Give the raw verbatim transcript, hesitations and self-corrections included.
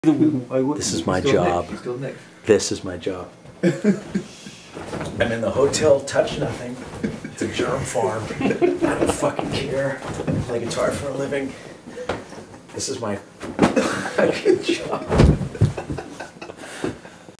This is my job. This is my job. I'm in the hotel Touch Nothing. It's a germ farm. I don't fucking care. I play guitar for a living. This is my fucking job.